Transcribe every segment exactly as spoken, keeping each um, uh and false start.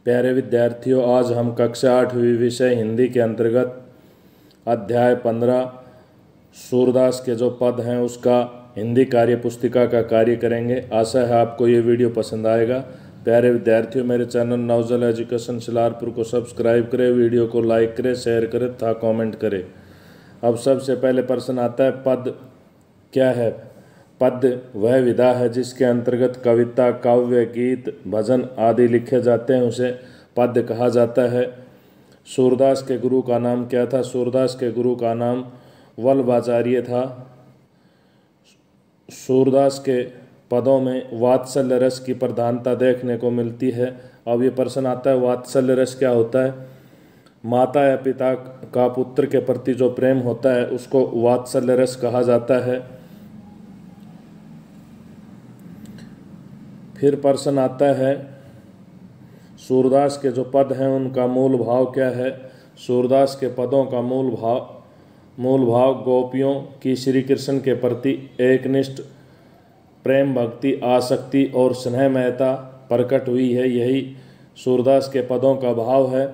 प्यारे विद्यार्थियों, आज हम कक्षा आठवीं विषय हिंदी के अंतर्गत अध्याय पंद्रह सूरदास के जो पद हैं उसका हिंदी कार्य पुस्तिका का कार्य करेंगे। आशा है आपको ये वीडियो पसंद आएगा। प्यारे विद्यार्थियों, मेरे चैनल नवजल एजुकेशन शिलारपुर को सब्सक्राइब करें, वीडियो को लाइक करें, शेयर करें तथा कमेंट करें। अब सबसे पहले प्रश्न आता है, पद क्या है? पद वह विधा है जिसके अंतर्गत कविता, काव्य, गीत, भजन आदि लिखे जाते हैं, उसे पद कहा जाता है। सूरदास के गुरु का नाम क्या था? सूरदास के गुरु का नाम वल्लभाचार्य था। सूरदास के पदों में वात्सल्य रस की प्रधानता देखने को मिलती है। अब ये प्रश्न आता है, वात्सल्य रस क्या होता है? माता या पिता का पुत्र के प्रति जो प्रेम होता है उसको वात्सल्य रस कहा जाता है। फिर प्रश्न आता है, सूरदास के जो पद हैं उनका मूल भाव क्या है? सूरदास के पदों का मूल भाव मूल भाव गोपियों की श्री कृष्ण के प्रति एकनिष्ठ प्रेम, भक्ति, आसक्ति और स्नेहमयता प्रकट हुई है। यही सूरदास के पदों का भाव है।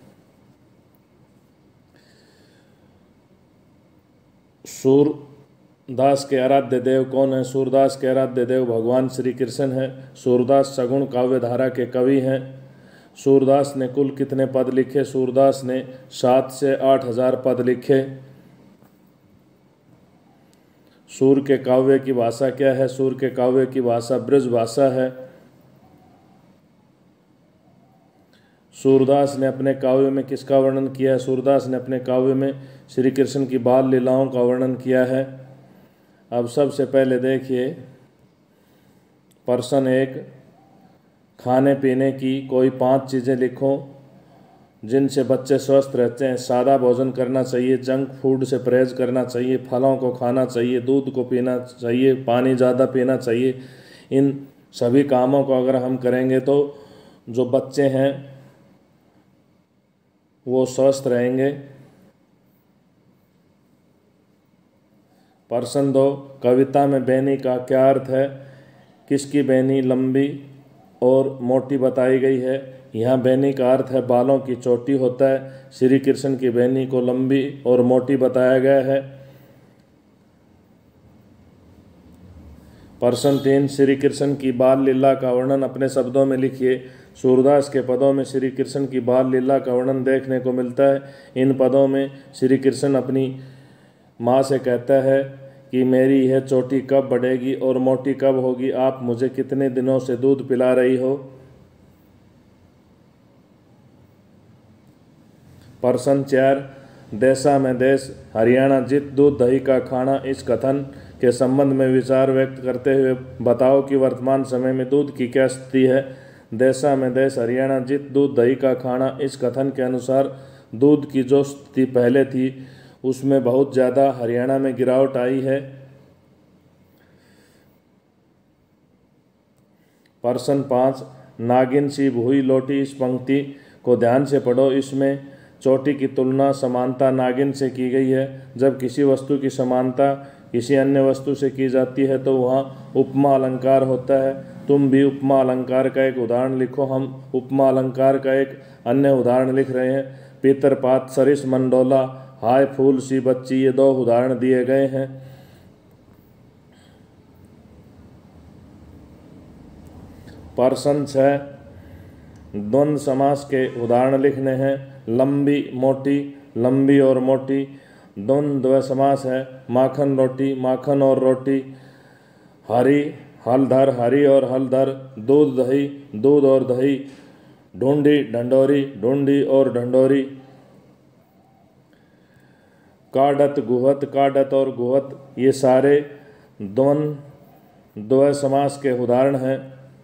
सूरदास के आराध्य देव कौन है? सूरदास के आराध्य देव भगवान श्री कृष्ण है। सूरदास सगुण काव्य धारा के कवि हैं। सूरदास ने कुल कितने पद लिखे? सूरदास ने सात से आठ हजार पद लिखे। सूर के काव्य की भाषा क्या है? सूर के काव्य की भाषा ब्रज भाषा है। सूरदास ने अपने काव्य में किसका वर्णन किया है? सूरदास ने अपने काव्य में श्री कृष्ण की बाल लीलाओं का वर्णन किया है। अब सबसे पहले देखिए प्रश्न एक, खाने पीने की कोई पांच चीज़ें लिखो जिनसे बच्चे स्वस्थ रहते हैं। सादा भोजन करना चाहिए, जंक फूड से परहेज करना चाहिए, फलों को खाना चाहिए, दूध को पीना चाहिए, पानी ज़्यादा पीना चाहिए। इन सभी कामों को अगर हम करेंगे तो जो बच्चे हैं वो स्वस्थ रहेंगे। प्रश्न दो, कविता में बेनी का क्या अर्थ है? किसकी बेनी लंबी और मोटी बताई गई है? यहाँ बेनी का अर्थ है बालों की चोटी होता है। श्री कृष्ण की बेनी को लंबी और मोटी बताया गया है। प्रश्न तीन, श्री कृष्ण की बाल लीला का वर्णन अपने शब्दों में लिखिए। सूरदास के पदों में श्री कृष्ण की बाल लीला का वर्णन देखने को मिलता है। इन पदों में श्री कृष्ण अपनी माँ से कहता है कि मेरी यह चोटी कब बढ़ेगी और मोटी कब होगी? आप मुझे कितने दिनों से दूध पिला रही हो? प्रश्न चार, देशा में देश हरियाणा जित दूध दही का खाना, इस कथन के संबंध में विचार व्यक्त करते हुए बताओ कि वर्तमान समय में दूध की क्या स्थिति है। देशा में देश हरियाणा जित दूध दही का खाना, इस कथन के अनुसार दूध की जो स्थिति पहले थी उसमें बहुत ज़्यादा हरियाणा में गिरावट आई है। प्रश्न पाँच, नागिन सी भूई लौटी, इस पंक्ति को ध्यान से पढ़ो। इसमें चोटी की तुलना समानता नागिन से की गई है। जब किसी वस्तु की समानता किसी अन्य वस्तु से की जाती है तो वहाँ उपमा अलंकार होता है। तुम भी उपमा अलंकार का एक उदाहरण लिखो। हम उपमा अलंकार का एक अन्य उदाहरण लिख रहे हैं। पितरपात, सरिस मंडोला, हाय फूल सी बच्ची, ये दो उदाहरण दिए गए हैं। प्रश्न छः, द्वंद्व समास के उदाहरण लिखने हैं। लंबी, मोटी, लंबी और मोटी। द्वंद्व समास है माखन रोटी, माखन और रोटी। हरी, हलधर, हरी और हलधर। दूध दही, दूध और दही। ढूंढी, ढंडोरी, ढूंढी और ढंडोरी। काढ़त, गुहत, काढ़त और गुहत, ये सारे द्वंद्व समास के उदाहरण हैं।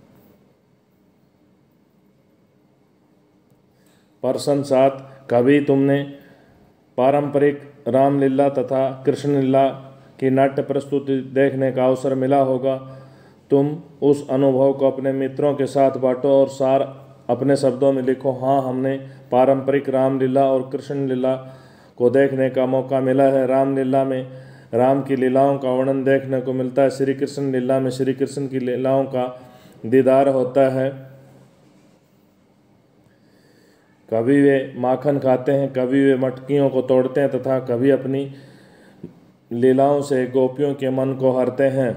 प्रश्न सात, कभी तुमने पारंपरिक रामलीला तथा कृष्ण लीला की नाट्य प्रस्तुति देखने का अवसर मिला होगा। तुम उस अनुभव को अपने मित्रों के साथ बांटो और सार अपने शब्दों में लिखो। हाँ, हमने पारंपरिक रामलीला और कृष्ण लीला को देखने का मौका मिला है। रामलीला में राम की लीलाओं का वर्णन देखने को मिलता है। श्री कृष्ण लीला में श्री कृष्ण की लीलाओं का दीदार होता है। कभी वे माखन खाते हैं, कभी वे मटकियों को तोड़ते हैं तथा कभी अपनी लीलाओं से गोपियों के मन को हरते हैं।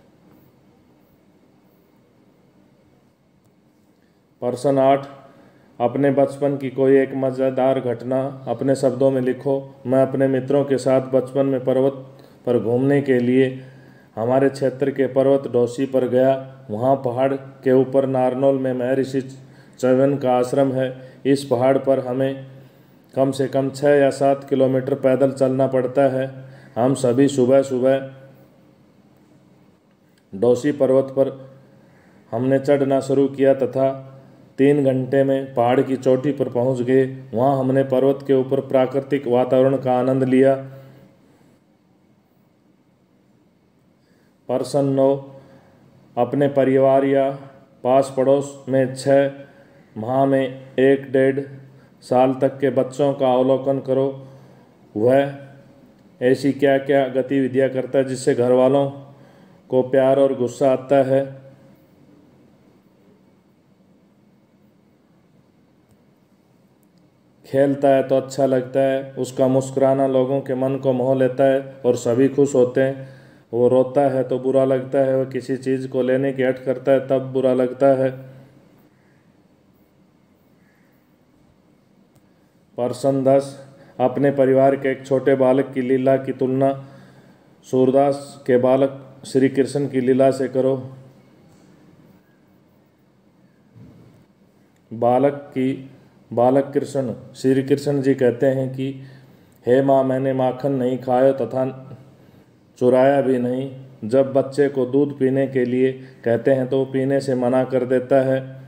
प्रश्न आठ, अपने बचपन की कोई एक मज़ेदार घटना अपने शब्दों में लिखो। मैं अपने मित्रों के साथ बचपन में पर्वत पर घूमने के लिए हमारे क्षेत्र के पर्वत डोसी पर गया। वहाँ पहाड़ के ऊपर नारनौल में महर्षि च्यवन का आश्रम है। इस पहाड़ पर हमें कम से कम छः या सात किलोमीटर पैदल चलना पड़ता है। हम सभी सुबह सुबह डोसी पर्वत पर हमने चढ़ना शुरू किया तथा तीन घंटे में पहाड़ की चोटी पर पहुंच गए। वहां हमने पर्वत के ऊपर प्राकृतिक वातावरण का आनंद लिया। प्रश्न नौ, अपने परिवार या पास पड़ोस में छः माह में एक डेढ़ साल तक के बच्चों का अवलोकन करो। वह ऐसी क्या क्या गतिविधियां करता है जिससे घर वालों को प्यार और गुस्सा आता है। खेलता है तो अच्छा लगता है, उसका मुस्कुराना लोगों के मन को मोह लेता है और सभी खुश होते हैं। वो रोता है तो बुरा लगता है, वह किसी चीज़ को लेने की हट करता है तब बुरा लगता है। प्रश्न दस, अपने परिवार के एक छोटे बालक की लीला की तुलना सूरदास के बालक श्री कृष्ण की लीला से करो। बालक की बालक कृष्ण श्री कृष्ण जी कहते हैं कि हे माँ, मैंने माखन नहीं खाया तथा चुराया भी नहीं। जब बच्चे को दूध पीने के लिए कहते हैं तो वो पीने से मना कर देता है।